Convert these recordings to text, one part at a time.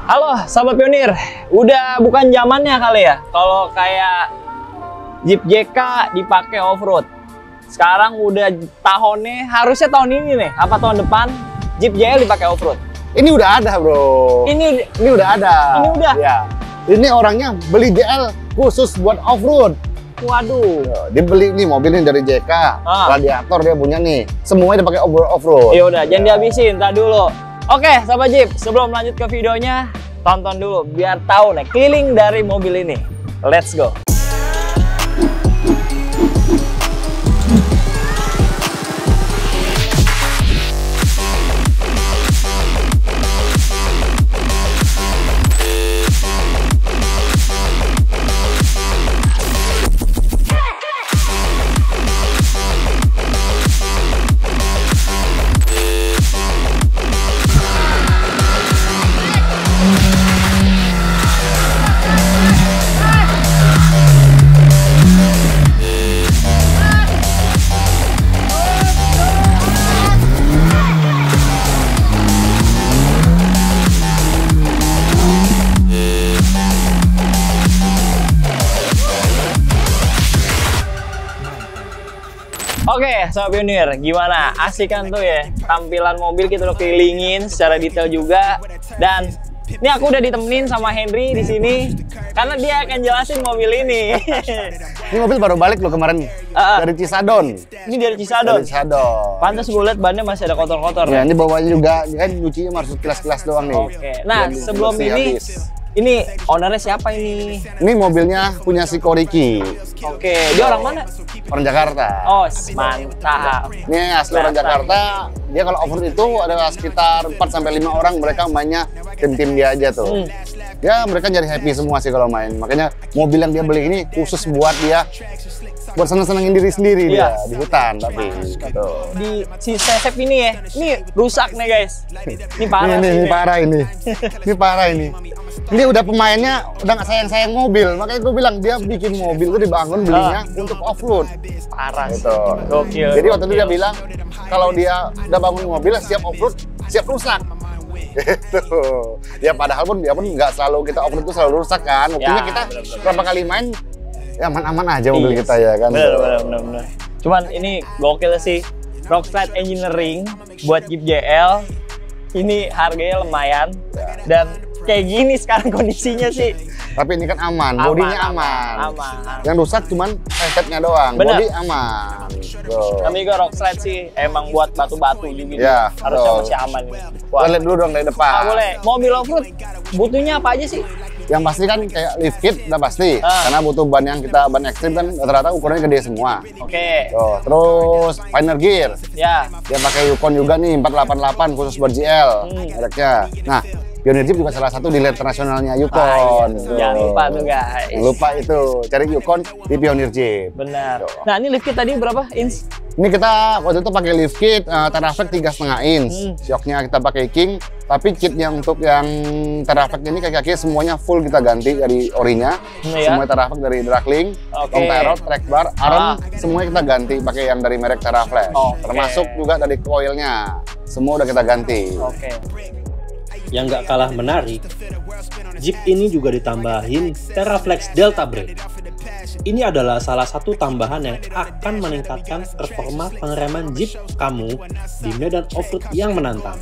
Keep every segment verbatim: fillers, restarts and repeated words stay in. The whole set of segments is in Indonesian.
Halo sahabat pionir, udah bukan zamannya kali ya kalau kayak Jeep J K dipakai off-road. Sekarang udah tahunnya, harusnya tahun ini nih, apa tahun depan Jeep J L dipakai off-road. Ini udah ada bro. Ini ini udah ada. Ini udah. Ya. Ini orangnya beli J L khusus buat off-road. Waduh. Dia beli nih mobil ini dari J K, ah. Radiator dia punya nih. Semuanya dipakai off-road. Ya udah, jangan ya. dihabisin, tar dulu. Oke, sahabat Jeep, sebelum lanjut ke videonya, tonton dulu biar tahu nih keliling dari mobil ini. Let's go. Oke, sobat pionir, gimana? Asik kan tuh ya tampilan mobil, kita udah kelilingin secara detail juga. Dan ini aku udah ditemenin sama Henry di sini karena dia akan jelasin mobil ini. Ini mobil baru balik loh kemarin uh, dari Cisadon. Ini dari Cisadon. Dari Cisadon. Pantas gue liat bannya masih ada kotor-kotor. Ya, ya, ini bawahnya juga kan nyucinya harus kilas-kilas doang nih. Oke. Nah, ya, sebelum ini habis. Ini ownernya siapa ini? Ini mobilnya punya si Koriki. Oke, dia orang mana? Orang Jakarta. Oh, mantap. Ini asli orang Jakarta. Dia kalau off-road itu ada sekitar empat sampai lima orang, mereka mainnya tim-tim dia aja tuh. Hmm. Ya, mereka nyari happy semua sih kalau main. Makanya mobil yang dia beli ini khusus buat dia buat seneng-senengin diri sendiri iya. dia di hutan tapi gitu. Di si Sesep ini ya, ini rusak nih guys. Ini parah. Ini, ini, ini parah ini. Ini parah ini. Ini udah pemainnya udah nggak sayang-sayang mobil, makanya gue bilang dia bikin mobil itu dibangun belinya ah. untuk off-road. Parah gitu. Gokil. Jadi waktu itu dia bilang kalau dia udah bangun mobil siap off-road, siap rusak. Gitu. Ya padahal pun dia pun nggak selalu kita off-road itu selalu rusak kan. Buktinya ya, kita bener-bener. berapa kali main ya aman-aman aja mobil yes. kita ya kan. Bener, bener, bener. Cuman ini gokil sih. Rockslide Engineering buat Jeep J L ini harganya lumayan ya. Dan kayak gini sekarang kondisinya sih. Tapi ini kan aman, aman bodinya aman. Aman. aman. Yang rusak cuman headsetnya doang. Bener. Bodi aman. Kami juga Rockslide sih emang buat batu-batu juga. Ya, harusnya so. masih aman. Kita lihat dulu dong dari depan. Ah, boleh. Mobil off-road butuhnya apa aja sih? Yang pasti kan kayak lift kit udah pasti. Ah. Karena butuh ban yang kita ban ekstrim kan rata-rata ukurannya gede semua. Oke. Okay. So, terus Pioneer Gear. Ya. Dia pakai Yukon juga nih empat delapan delapan khusus buat J L hmm. mereknya. Nah, Pioneer Jeep juga salah satu dealer internasionalnya Yukon. Ah, iya. Jangan lupa tuh guys. Jangan lupa itu, cari Yukon di Pioneer Jeep. Benar. Tuh. Nah ini lift kit tadi berapa inch? Ini kita waktu itu pakai lift kit uh, Teraflex tiga koma lima inch. Hmm. Shocknya kita pakai King. Tapi kit yang untuk yang Teraflex ini kaki-kaki semuanya full kita ganti dari orinya. Hmm, ya? Semuanya Teraflex dari Drackling, okay. Long Tyrrell, track bar, arm, ah. semuanya kita ganti pakai yang dari merek Teraflex. Okay. Termasuk juga dari coilnya. Semua udah kita ganti. Oke. Okay. Yang nggak kalah menarik, Jeep ini juga ditambahin Teraflex Delta Brake. Ini adalah salah satu tambahan yang akan meningkatkan performa pengereman Jeep kamu di medan off-road yang menantang.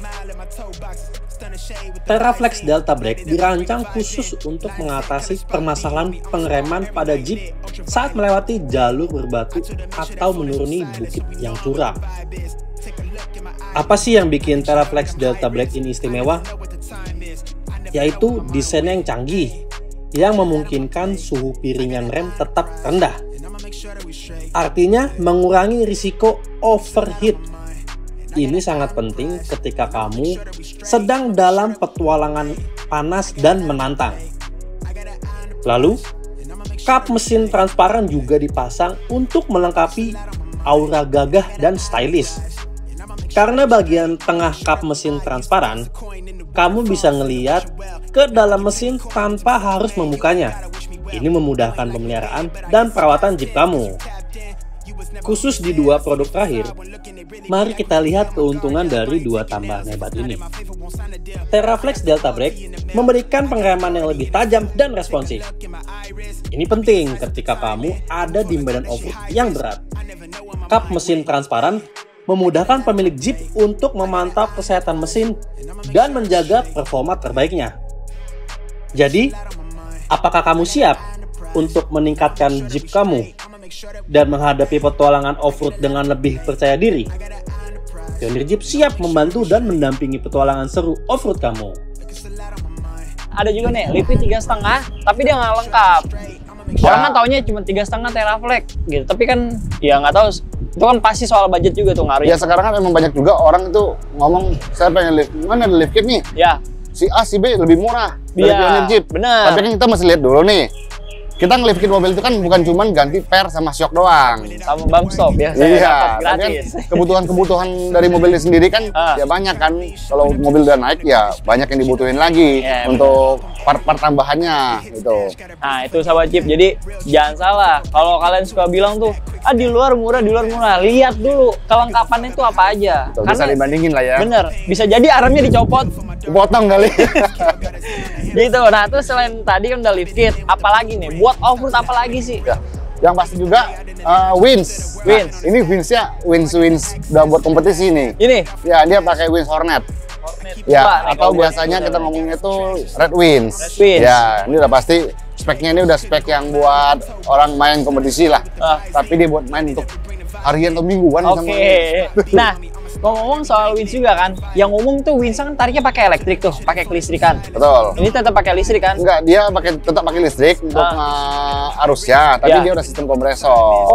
Teraflex Delta Brake dirancang khusus untuk mengatasi permasalahan pengereman pada Jeep saat melewati jalur berbatu atau menuruni bukit yang curam. Apa sih yang bikin Teraflex Delta Brake ini istimewa? Yaitu desain yang canggih yang memungkinkan suhu piringan rem tetap rendah. Artinya mengurangi risiko overheat. Ini sangat penting ketika kamu sedang dalam petualangan panas dan menantang. Lalu, kap mesin transparan juga dipasang untuk melengkapi aura gagah dan stylish. Karena bagian tengah kap mesin transparan, kamu bisa ngeliat ke dalam mesin tanpa harus membukanya. Ini memudahkan pemeliharaan dan perawatan Jeep kamu. Khusus di dua produk terakhir, mari kita lihat keuntungan dari dua tambahan hebat ini. Teraflex Delta Brake memberikan pengereman yang lebih tajam dan responsif. Ini penting ketika kamu ada di medan off-road yang berat. Kap mesin transparan memudahkan pemilik Jeep untuk memantau kesehatan mesin dan menjaga performa terbaiknya. Jadi, apakah kamu siap untuk meningkatkan Jeep kamu dan menghadapi petualangan off-road dengan lebih percaya diri? Pionir Jeep siap membantu dan mendampingi petualangan seru off-road kamu. Ada juga nih, lift tiga setengah, tapi dia nggak lengkap. Ya. Orang kan taunya cuma tiga setengah Teraflex gitu, tapi kan ya nggak tahu. Itu kan pasti soal budget juga tuh ngaruhnya. Ya sekarang kan emang banyak juga orang itu ngomong, saya pengen lift, mana ada lift kit nih? Ya. Si A, si B lebih murah dari Ya, Pionir Jeep. bener. Tapi kan kita mesti lihat dulu nih. Kita ngelifkin mobil itu kan bukan cuman ganti per sama shock doang. Sama bump stop ya, saya Iya, dapat tapi kan gratis. kebutuhan-kebutuhan dari mobilnya sendiri kan Ah. ya banyak kan. Kalau mobil udah naik ya banyak yang dibutuhin lagi Ya, untuk part-part tambahannya gitu. Nah itu sahabat Jeep, jadi jangan salah kalau kalian suka bilang tuh, ah di luar murah, di luar murah, lihat dulu kelengkapannya itu apa aja. Tuh, bisa dibandingin lah ya. Bener, bisa jadi armnya dicopot. Potong kali. Gitu. Nah terus selain tadi kan udah lift kit, apalagi nih buat off-road apalagi sih? Ya. Yang pasti juga uh, Wins. Wins. Nah, ini Winsnya Wins Wins udah buat kompetisi nih. Ini Ya dia pakai Wins Hornet. Ya, Coba nih, atau kalau buat- biasanya kita ngomongnya itu Red Wins. Red Wins. Ya, ini udah pasti speknya ini udah spek yang buat orang main kompetisi lah. Ah. Tapi dia buat main untuk harian atau mingguan Oke. sama. Nah, ngomong-ngomong soal Wins juga kan, yang umum tuh Wins kan tariknya pakai elektrik tuh, pakai kelistrikan. Betul. Ini tetap pakai listrik kan? Enggak, dia pakai tetap pakai listrik untuk Ah. uh, arusnya, tapi Ya. dia udah sistem kompresor.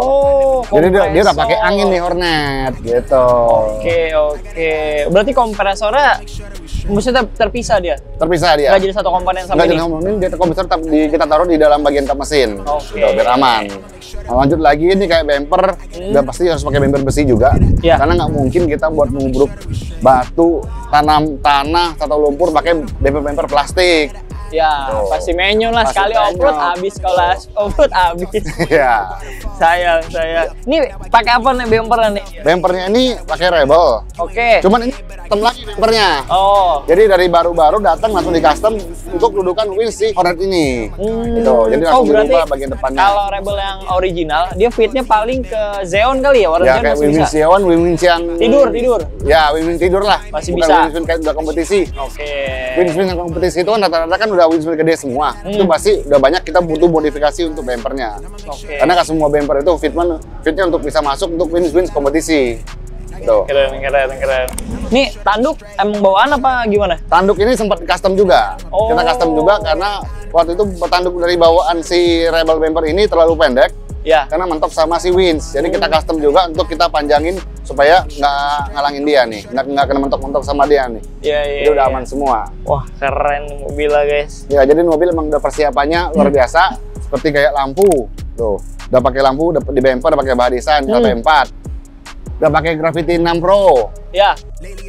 Oh, Jadi dia, dia udah kompresor. pakai angin nih Hornet gitu. Oke, oke. Berarti kompresornya maksudnya terpisah dia? Terpisah dia. Nggak jadi satu komponen sama Enggak ini? jadi ngomongin, dia kompresor tetap di, kita taruh di dalam bagian kap mesin. Oke. Gitu, biar aman. Nah, lanjut lagi ini kayak bumper, Hmm. udah pasti harus pakai bumper besi juga. Ya. Karena nggak mungkin kita buat mengubruk batu, tanam tanah atau lumpur pakai bumper bumper plastik. Ya, Tuh. pasti menyong lah. Pasti Sekali off-road menyong. habis, kalau off-road habis. Ya. Sayang, sayang. Ini pakai apa nih bumpernya nih? Bumpernya ini pakai Rebel. Oke. Cuman ini custom lagi bumpernya. Oh. Jadi dari baru-baru datang langsung di custom untuk dudukan Wins si Hornet ini. Hmm. Gitu. Jadi Oh, langsung berarti dirubah bagian depannya. kalau Rebel yang original, dia fitnya paling ke Xeon kali ya? Warna Ya Xeon kayak masih Wins bisa? Xeon, Wins yang Tidur, tidur. Ya, Wins tidur lah. Masih Bukan bisa. Wins kayak udah kompetisi. Oke. Wins yang kompetisi itu kan rata-rata kan udah Wins gede semua. Hmm. Itu pasti udah banyak kita butuh modifikasi untuk bumpernya. Oke. Karena nggak semua bumper itu fitman fitnya untuk bisa masuk untuk Wins Wins kompetisi. Tuh. Keren, keren, keren. Nih, tanduk emang bawaan apa gimana? Tanduk ini sempat custom juga. Oh. Kita custom juga karena waktu itu tanduk dari bawaan si Rebel bumper ini terlalu pendek. Ya. Karena mentok sama si Wins. Jadi kita custom juga untuk kita panjangin supaya nggak ngalangin dia nih. Nggak, nggak kena mentok-mentok sama dia nih. Iya, iya. Jadi udah iya. aman semua. Wah, keren mobilnya, guys. Ya, jadi mobil emang udah persiapannya luar biasa. Seperti kayak lampu. Tuh, udah pakai lampu, udah di bumper, udah pakai bahan desain, Hmm. L P empat. Udah pakai Gravity enam Pro. Ya.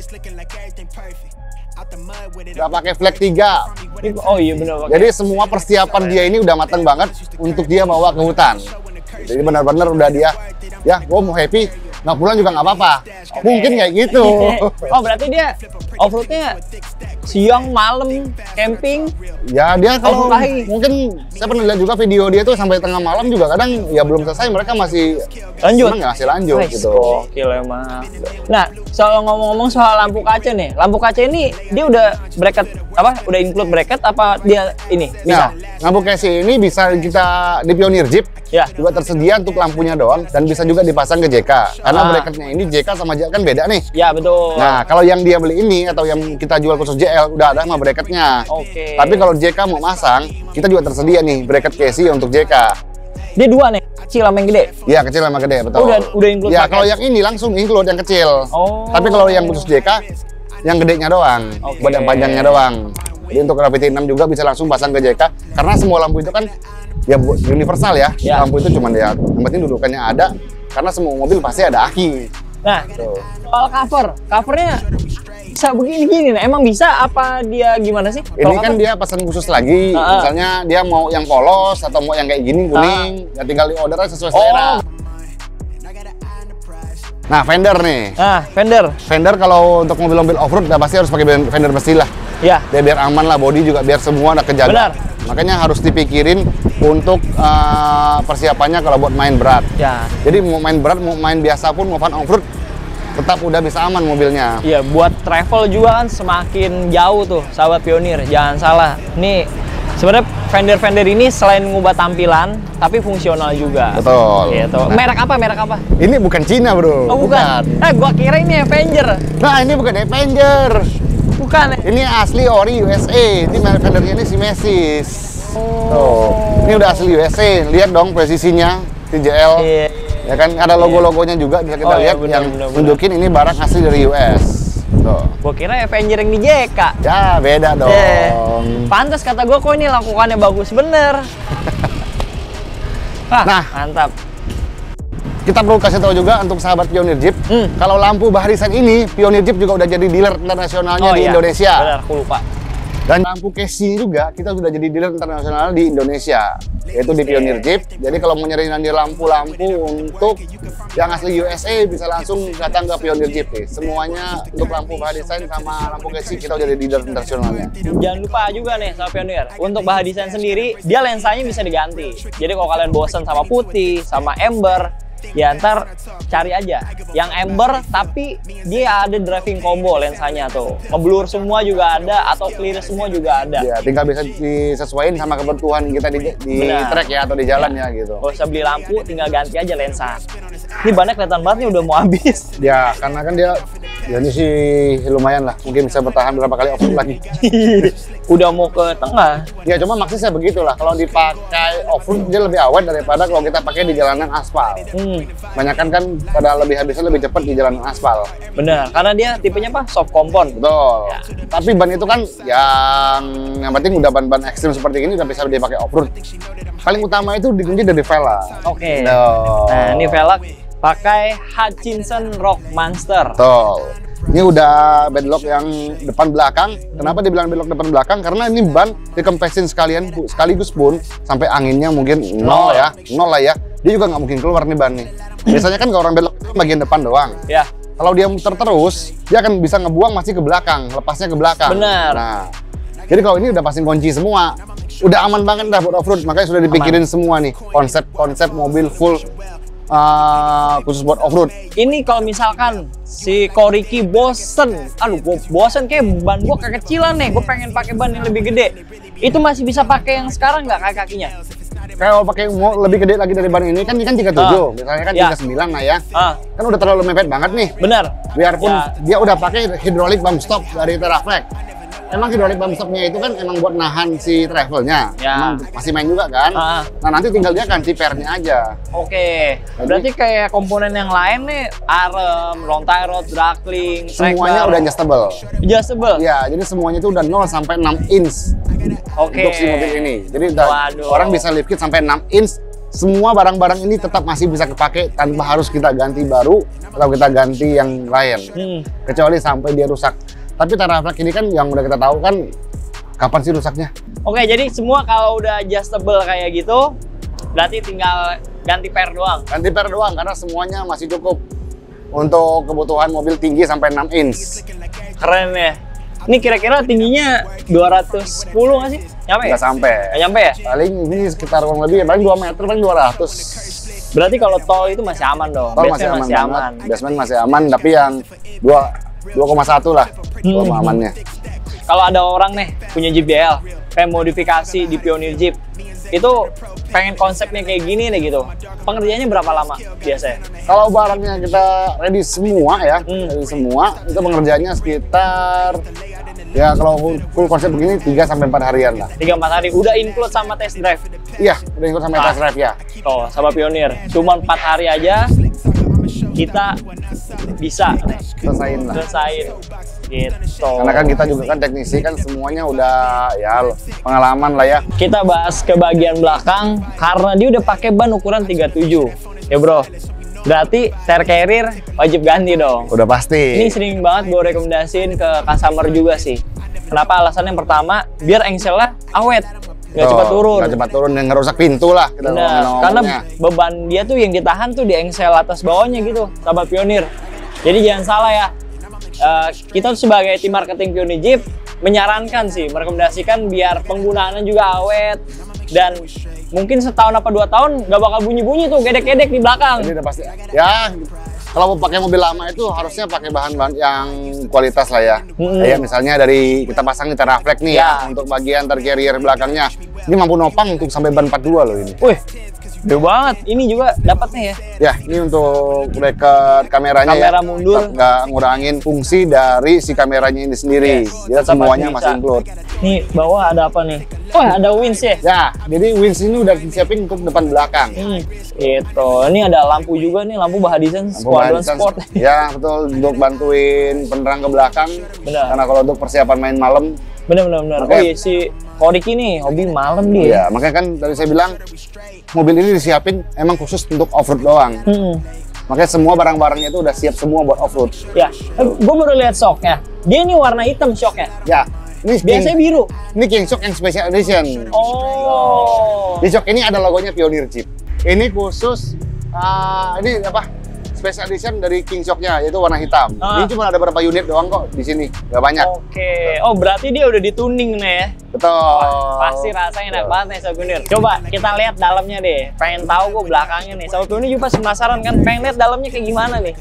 Udah pakai flag tiga. Ini- Oh iya benar pakai. Jadi semua persiapan dia ini udah matang banget untuk dia bawa ke hutan. Jadi benar-benar udah dia, ya gua mau happy, nggak pulang juga nggak apa-apa. Mungkin kayak gitu. Oh berarti dia off-roadnya siang, malam, camping. Ya dia kalau Oh, lagi. mungkin saya pernah lihat juga video dia tuh sampai tengah malam juga kadang ya belum selesai mereka masih Lanjut. seneng, masih lanjut Wih, gitu. gokil emang. Nah, soal ngomong-ngomong soal lampu kaca nih, lampu kaca ini dia udah bracket apa? Udah include bracket apa dia ini bisa? Nah, lampu casey ini bisa kita di Pionir Jeep Ya. juga tersedia untuk lampunya doang dan bisa juga dipasang ke J K. Karena Ah. bracketnya ini J K sama J K kan beda nih. Ya betul. Nah, kalau yang dia beli ini atau yang kita jual khusus J L udah ada sama bracketnya. Oke. Tapi kalau J K mau masang, kita juga tersedia nih bracket casey untuk J K. Dia dua nih, kecil sama yang gede. Iya, kecil sama gede, betul. Oh, udah udah include Ya, paket. kalau yang ini langsung include yang kecil. Oh. Tapi kalau yang khusus J K, yang gedenya doang, Oke. buat yang panjangnya doang. Jadi untuk Gravity enam juga bisa langsung pasang ke J K, karena semua lampu itu kan ya bu- universal ya. Ya. Lampu itu cuma dia, yang penting dudukannya ada, karena semua mobil pasti ada aki. Nah, Tuh. soal cover, covernya bisa begini-gini. Nah, emang bisa apa dia gimana sih? Ini Kalau kan cover? dia pesan khusus lagi, Ah, ah. misalnya dia mau yang polos atau mau yang kayak gini kuning, ya tinggal di order aja sesuai Oh. selera. Nah, fender nih. Nah, fender. Fender kalau untuk mobil-mobil off-road udah pasti harus pakai fender besi lah. Ya. Dia biar aman lah, body juga biar semua udah kejaga. Benar. Makanya harus dipikirin untuk uh, persiapannya kalau buat main berat. Ya. Jadi mau main berat, mau main biasa pun, mau fun off-road, tetap udah bisa aman mobilnya. Iya, buat travel juga kan semakin jauh tuh, sahabat pionir. Jangan salah. Nih, sebenarnya fender-fender ini selain ngubah tampilan, tapi fungsional juga. Betul. Gitu. Nah, merek apa? Merek apa? ini bukan Cina, bro. Oh, bukan. Eh, gua kira ini Avenger. Nah, ini bukan Avenger. Bukan. Ini asli ori U S A. Ini merek fendernya ini Simesis. Oh. Tuh. Ini udah asli U S A. Lihat dong presisinya T J L. Iya. Ya kan ada logo-logonya juga bisa kita Oh, iya, lihat bener, yang bener, nunjukin ini barang asli dari U S. Tuh. Gua kira Avenger yang di J K. Ya, beda dong. Eh, pantas kata gua kok ini lakukannya bagus bener. Ah, Nah. mantap. Kita perlu kasih tahu juga untuk sahabat Pionir Jeep, Hmm. kalau lampu barisan ini, Pionir Jeep juga udah jadi dealer internasionalnya Oh, di iya. Indonesia. Benar, aku lupa. Dan lampu casing juga kita sudah jadi dealer internasional di Indonesia, yaitu di Pionir Jeep. Jadi kalau mau nyari nanti lampu-lampu untuk yang asli U S A bisa langsung datang ke Pionir Jeep nih. Semuanya untuk lampu barisan sama lampu casing kita udah jadi dealer internasionalnya. Jangan lupa juga nih sama pionir, untuk bahan desain sendiri, dia lensanya bisa diganti. Jadi kalau kalian bosen sama putih, sama ember, ya ntar cari aja yang ember tapi dia ada driving combo lensanya tuh. Ngeblur semua juga ada atau clear semua juga ada. Ya, tinggal bisa disesuaikan sama kebutuhan kita di, di Benar. track ya atau di jalan ya gitu. Gak usah beli lampu, tinggal ganti aja lensa. Ini bannya kelihatan banget nih udah mau habis. Ya, karena kan dia ya ini sih lumayan lah, mungkin bisa bertahan berapa kali off-road lagi. Udah mau ke tengah. Ya cuma maksudnya begitulah, kalau dipakai off-road dia lebih awet daripada kalau kita pakai di jalanan aspal. Hmm, Banyakan kan pada lebih habisnya lebih cepat di jalanan aspal. bener, karena dia tipenya apa? Soft compound. Betul. Ya. Tapi ban itu kan yang yang penting udah ban-ban ekstrim seperti ini udah bisa dipakai off-road. Paling utama itu dikunci dari velg. Oke. Tuh. Nah, ini velg pakai Hutchinson Rock Monster. Betul. Ini udah bedlock yang depan belakang. Kenapa dibilang bedlock depan belakang? Karena ini ban dikempesin sekalian sekaligus pun sampai anginnya mungkin nol ya, nol lah ya. Dia juga nggak mungkin keluar nih ban nih. Biasanya kan kalau orang bedlock itu bagian depan doang. Ya. Kalau dia muter terus, dia akan bisa ngebuang masih ke belakang, lepasnya ke belakang. Benar. Nah, jadi kalau ini udah pasang kunci semua, udah aman banget dah buat off-road. Makanya sudah dipikirin aman semua nih, konsep-konsep mobil full uh, khusus buat off-road. Ini kalau misalkan si Koriki bosen, aduh gue bosen kayak ban gue kekecilan nih, gue pengen pakai ban yang lebih gede. Itu masih bisa pakai yang sekarang nggak kayak kakinya? Kalau pakai mau lebih gede lagi dari ban ini kan ini kan tiga puluh tujuh, Ah. misalnya kan Ya. tiga puluh sembilan lah ya. Ah, Kan udah terlalu mepet banget nih. benar. Biarpun Ya. dia udah pakai hydraulic bump stop dari Terraflex. Emang hydraulic bump stopnya itu kan emang buat nahan si travelnya. Ya. Emang masih main juga kan. Ah. Nah nanti tinggal dia ganti pernya aja. Oke, berarti kayak komponen yang lain nih, arem, long tie rod, draggling, Semuanya udah adjustable. adjustable. Ya, jadi semuanya itu udah nol sampai enam inch Oke. untuk si mobil ini. Jadi udah Waduh. orang bisa lift kit sampai enam inch. Semua barang-barang ini tetap masih bisa kepake tanpa harus kita ganti baru atau kita ganti yang lain. Hmm. Kecuali sampai dia rusak. Tapi Terraflex ini kan yang udah kita tahu kan kapan sih rusaknya? Oke, jadi semua kalau udah adjustable kayak gitu, berarti tinggal ganti per doang. Ganti per doang karena semuanya masih cukup untuk kebutuhan mobil tinggi sampai enam inch. Keren ya. Ini kira-kira tingginya dua ratus sepuluh nggak sih? Nyampe ya? Nggak sampai. Nggak nyampe ya? Paling ini sekitar kurang lebih paling dua meter, paling dua ratus. Berarti kalau tol itu masih aman dong? Tol Basement masih aman banget. Basement masih aman, tapi yang dua koma satu lah Hmm. amannya. Kalau ada orang nih punya Jeep B L, pengen modifikasi di Pionir Jeep, itu pengen konsepnya kayak gini nih gitu. Pengerjaannya berapa lama biasanya? Kalau barangnya kita ready semua ya, Hmm. ready semua, itu pengerjaannya sekitar ya kalau full, full konsep begini tiga sampai empat harian lah. tiga sampai empat hari, udah include sama test drive. Iya, udah ikut sampai Ah. test drive ya. Tuh, sama Pionir, cuma empat hari aja kita bisa nih, Selesain lah. selesain gitu. Karena kan kita juga kan teknisi kan semuanya udah ya pengalaman lah ya. Kita bahas ke bagian belakang karena dia udah pakai ban ukuran tiga puluh tujuh. Ya bro, berarti tire carrier wajib ganti dong. Udah pasti. Ini sering banget gue rekomendasiin ke customer juga sih. Kenapa? Alasan yang pertama, biar engselnya awet. nggak cepat turun. Nggak cepat turun, yang ngerusak pintu lah. Kita nah, karena beban dia tuh yang ditahan tuh di engsel atas bawahnya gitu, sahabat Pionir. Jadi jangan salah ya, uh, kita tuh sebagai tim marketing Pionir Jeep menyarankan sih, merekomendasikan biar penggunaannya juga awet dan mungkin setahun apa dua tahun nggak bakal bunyi-bunyi tuh gedek-gedek di belakang. Jadi udah pasti. Ya, kalau mau pakai mobil lama itu harusnya pakai bahan-bahan yang kualitas lah ya. Hmm. Kayak misalnya dari kita pasang di Teraflex nih ya. ya untuk bagian tercarrier belakangnya. Ini mampu nopang untuk sampai ban empat puluh dua loh ini. Wih, gede banget. Ini juga dapatnya ya. Ya, ini untuk record kameranya. Kamera ya. mundur. Nggak ngurangin fungsi dari si kameranya ini sendiri. Yes. Jadi semuanya masih include. Nih, bawah ada apa nih? Oh, ada winch ya? Ya, jadi winch ini udah disiapin untuk depan belakang. Hmm, gitu. Ini ada lampu juga nih, lampu Bahadisan Squadron Sport. Ya, betul, untuk bantuin penerang ke belakang. Benar. Karena kalau untuk persiapan main malam. Benar, benar, benar. Oh iya, si Kodik ini hobi malam dia. Iya, makanya kan tadi saya bilang mobil ini disiapin emang khusus untuk off-road doang. Hmm. Makanya semua barang-barangnya itu udah siap semua buat off-road. Ya, eh, gue baru lihat shocknya. Dia ini warna hitam shocknya. Ya. Ini biasanya King, biru. Ini King Shock yang special edition. Oh. Di shock ini ada logonya Pionir Jeep. Ini khusus, uh, ini apa? Special edition dari King Shock-nya, yaitu warna hitam. Ah. Ini cuma ada beberapa unit doang kok di sini, nggak banyak. Oke. Okay. Oh, berarti dia udah dituning nih ya? Betul. Wah, pasti rasanya enak banget nih Sobat Pionir. Coba kita lihat dalamnya deh. Pengen tahu kok belakangnya nih. Sobat Pionir juga pasti penasaran kan? Pengen lihat dalamnya kayak gimana nih?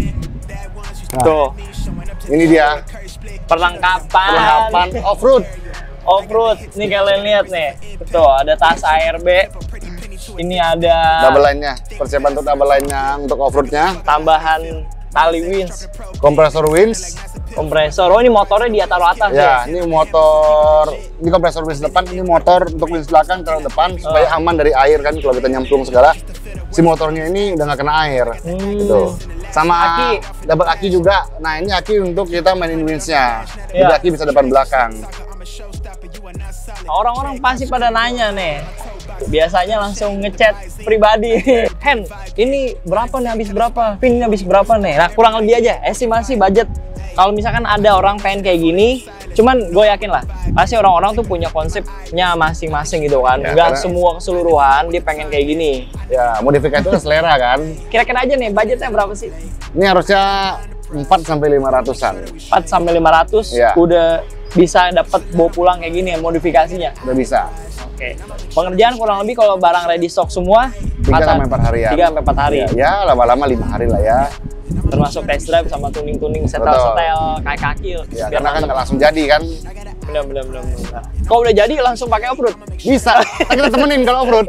Nah. Tuh. Ini dia perlengkapan perlengkapan off-road. Off-road. Nih kalian lihat nih. Tuh, ada tas A R B. Ini ada double line-nya. Persiapan untuk double line-nya untuk off-road-nya. Tambahan tali winch, kompresor winch, kompresor. Oh, ini motornya dia taruh atas ya. Ya, ini motor, ini kompresor winch depan, ini motor untuk winch belakang taruh depan uh. supaya aman dari air kan kalau kita nyemplung segala. Si motornya ini udah nggak kena air. Hmm. Gitu. Sama aki, double aki juga. Nah, ini aki untuk kita mainin winch-nya. Jadi ya. Aki bisa depan belakang. Orang-orang pasti pada nanya nih. Biasanya langsung ngechat pribadi. Hen, ini berapa nih, habis berapa? Pin ini habis berapa nih? Nah, kurang lebih aja estimasi budget. Kalau misalkan ada orang pengen kayak gini, cuman gue yakin lah, pasti orang-orang tuh punya konsepnya masing-masing gitu kan. Ya, nggak karena semua keseluruhan dia pengen kayak gini. Ya, modifikasi itu selera kan. Kira-kira aja nih, budgetnya berapa sih? Ini harusnya empat sampai lima ratusan. empat sampai lima ratus ya. Udah bisa dapat bawa pulang kayak gini ya modifikasinya. Udah bisa. Oke. Pengerjaan kurang lebih kalau barang ready stock semua tiga sampai empat hari ya. tiga sampai empat hari. Ya, ya lama-lama lima hari lah ya. Termasuk test drive sama tuning-tuning setel-setel kaki-kaki. Ya, karena kan nggak langsung jadi kan. Benar, benar, benar, benar. Kalau udah jadi langsung pakai off-road? Bisa. Kita temenin kalau off-road.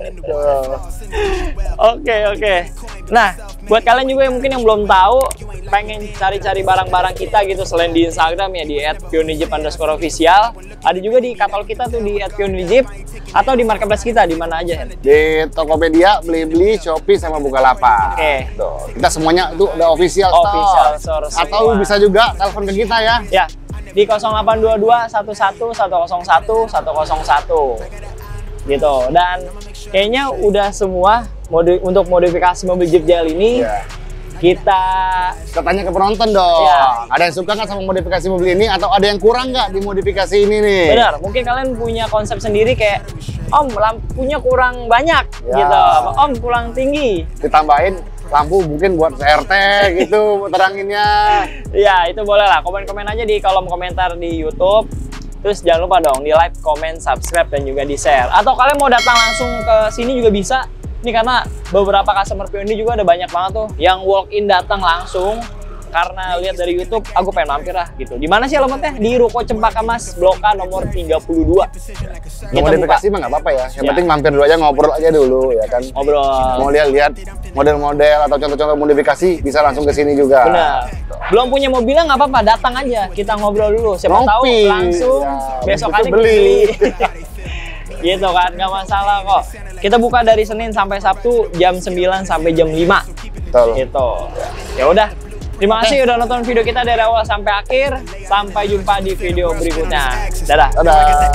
Oke, oke. Nah, buat kalian juga yang mungkin yang belum tahu, pengen cari-cari barang-barang kita gitu selain di Instagram ya di et pionirjeep underscore official, ada juga di katalog kita tuh di et pionirjeep atau di marketplace kita di mana aja? Di Tokopedia, Blibli, Shopee sama Bukalapak. Oke. Tuh, kita semuanya itu udah official store. Official store semua. Atau bisa juga telepon ke kita ya. Ya, di nol delapan dua dua satu satu satu nol satu satu nol satu gitu. Dan kayaknya udah semua modi untuk modifikasi mobil Jeep J L ini. Yeah. Kita kita tanya ke penonton dong. Ya. Ada yang suka nggak sama modifikasi mobil ini atau ada yang kurang nggak di modifikasi ini nih? Benar, mungkin kalian punya konsep sendiri kayak Om lampunya kurang banyak ya. Gitu, Om kurang tinggi. Ditambahin lampu mungkin buat C R T gitu teranginnya. Iya, itu boleh lah. Komen-komen aja di kolom komentar di YouTube. Terus jangan lupa dong di like, comment, subscribe dan juga di share. Atau kalian mau datang langsung ke sini juga bisa. Ini karena beberapa customer Pionir juga ada banyak banget tuh yang walk in datang langsung karena lihat dari YouTube, aku pengen mampir lah gitu. Di mana sih alamatnya? Di Ruko Cempaka Mas, Blok A nomor tiga puluh dua. Mau modifikasi mah nggak apa-apa ya. Yang ya. penting mampir dulu aja, ngobrol aja dulu ya kan. Ngobrol. Mau lihat-lihat model-model atau contoh-contoh modifikasi bisa langsung ke sini juga. Benar. Belum punya mobilnya nggak apa-apa, datang aja. Kita ngobrol dulu. Siapa Ngopi. tahu langsung ya, besokannya beli. Gitu kan, nggak masalah kok. Kita buka dari Senin sampai Sabtu jam sembilan sampai jam lima. Betul. Gitu. Ya udah. Terima kasih udah nonton video kita dari awal sampai akhir. Sampai jumpa di video berikutnya. Dadah. Dadah.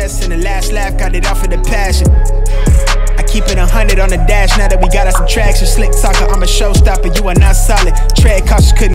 Keep it a hundred on the dash now that we got us some traction. Slick talker, I'm a showstopper, you are not solid. Tread cautious, couldn't